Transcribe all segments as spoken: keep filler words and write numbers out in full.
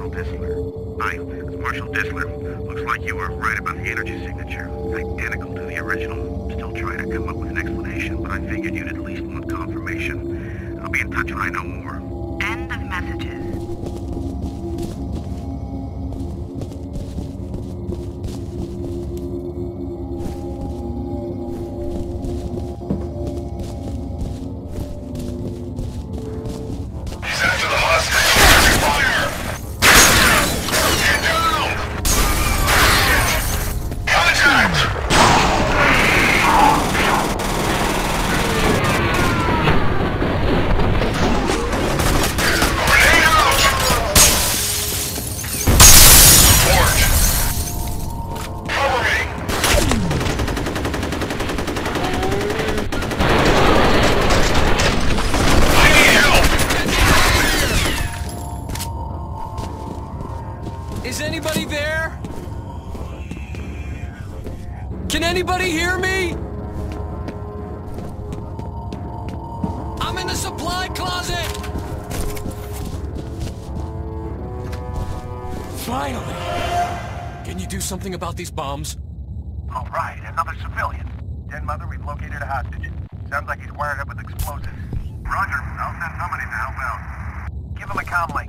Marshal Disler. Hi, it's Marshal Disler. Looks like you were right about the energy signature. Identical to the original. Still trying to come up with an explanation, but I figured you'd at least want confirmation. I'll be in touch when I know more. End of messages. Is anybody there? Can anybody hear me? I'm in the supply closet! Finally! Can you do something about these bombs? All right, another civilian. Den Mother, we've located a hostage. Sounds like he's wired up with explosives. Roger, I'll send somebody to help out. Give him a comm link.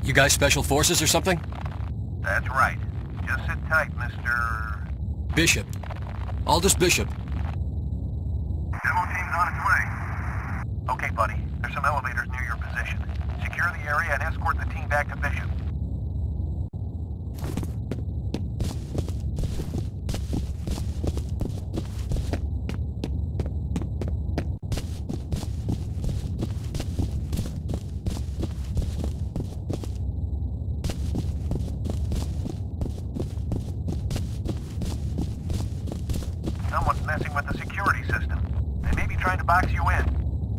You guys special forces or something? That's right. Just sit tight, Mister Bishop. Aldous Bishop. Demo team's on its way. Okay, buddy. There's some elevators near your position. Secure the area and escort the team back to Bishop. Someone's messing with the security system. They may be trying to box you in.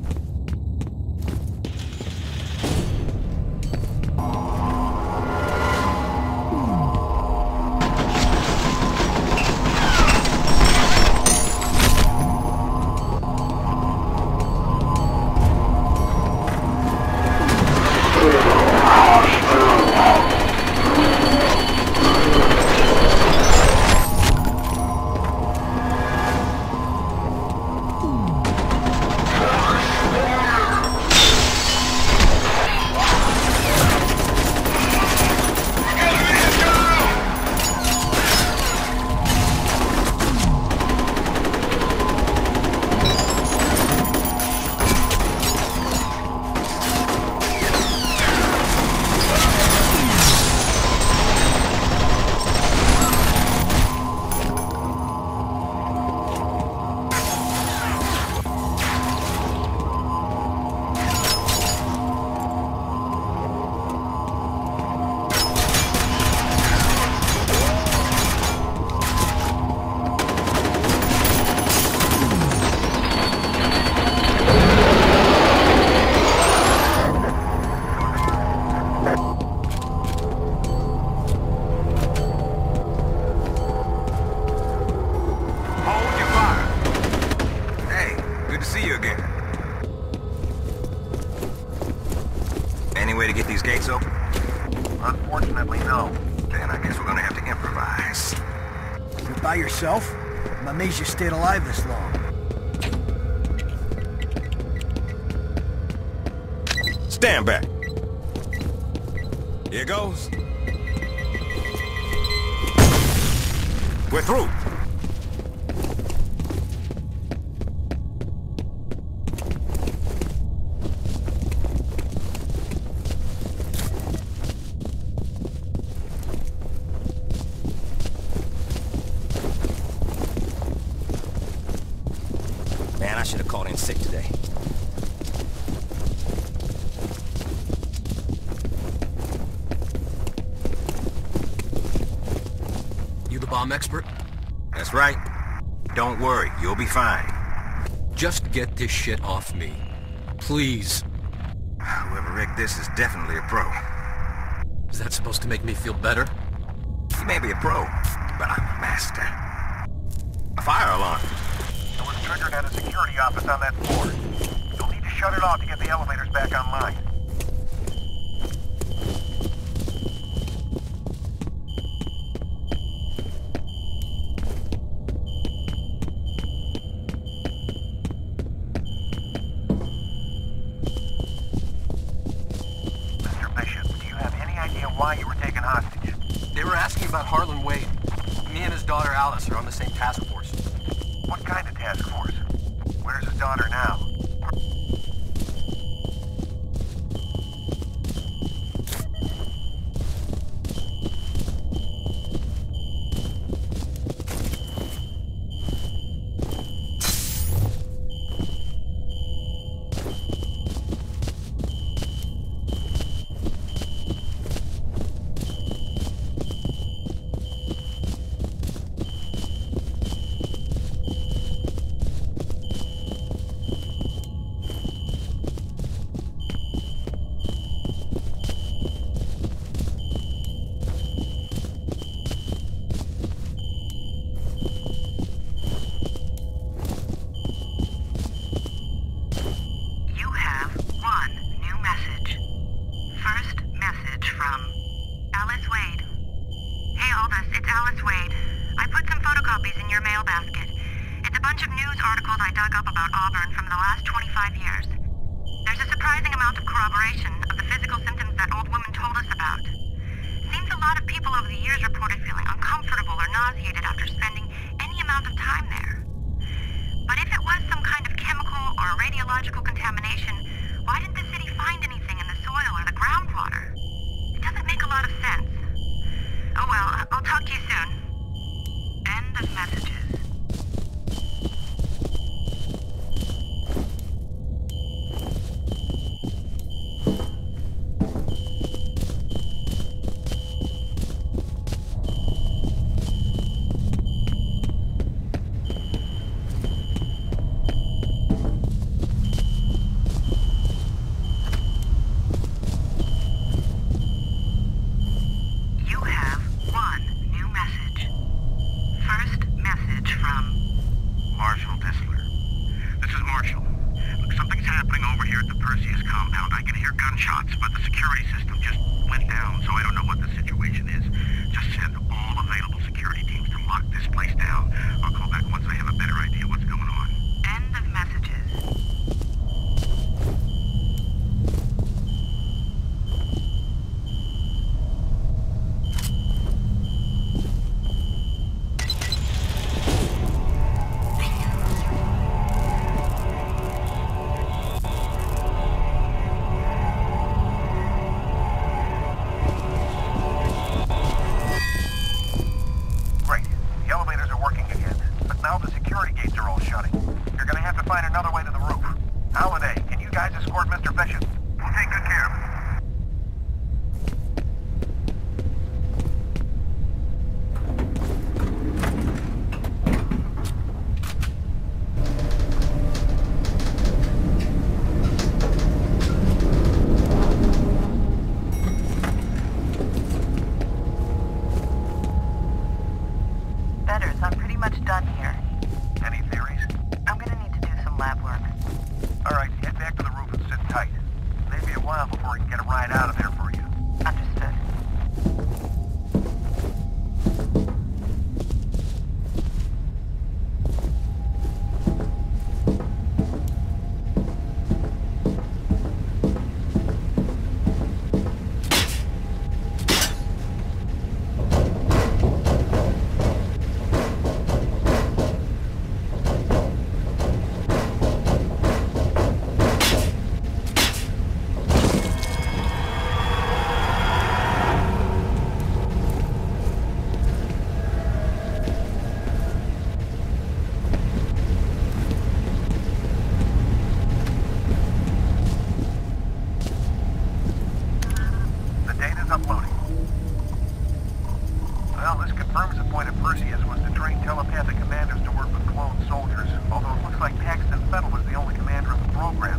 Any way to get these gates open? Unfortunately, no. Then I guess we're gonna have to improvise. You're by yourself? I'm amazed you stayed alive this long. Stand back. Here goes. We're through. Man, I should have called in sick today. You the bomb expert? That's right. Don't worry, you'll be fine. Just get this shit off me. Please. Whoever rigged this is definitely a pro. Is that supposed to make me feel better? He may be a pro, but I'm a master. A fire alarm. It was triggered at a security office on that floor. You'll need to shut it off to get the elevators back online. Mister Bishop, do you have any idea why you were taken hostage? They were asking about Harlan Wade. Me and his daughter Alice are on the same task force. What kind of task force? Where's his daughter now? I dug up about Auburn from the last twenty-five years. There's a surprising amount of corroboration of the physical physical symptoms that old woman told us about. Seems a lot of people over the years reported feeling uncomfortable or nauseated after spending any amount of time there. But if it was some kind of chemical or radiological contamination, why didn't the city find anything in the soil or the groundwater? It doesn't make a lot of sense. Oh well, I'll talk to you soon. End of messages. Telepathic commanders to work with clone soldiers, although it looks like Paxton Fettel was the only commander of the program.